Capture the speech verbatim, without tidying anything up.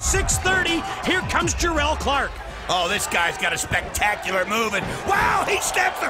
six thirty, here comes Jerrelle Clark. Oh, this guy's got a spectacular move, and wow, he steps